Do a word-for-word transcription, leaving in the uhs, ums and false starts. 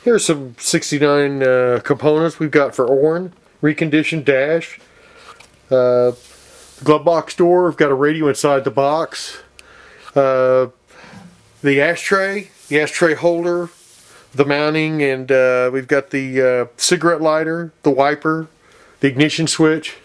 Here's some sixty-nine uh, components we've got for Orrin. Reconditioned dash. Uh, glove box door. We've got a radio inside the box. Uh, the ashtray. The ashtray holder. The mounting. And uh, we've got the uh, cigarette lighter. The wiper. The ignition switch.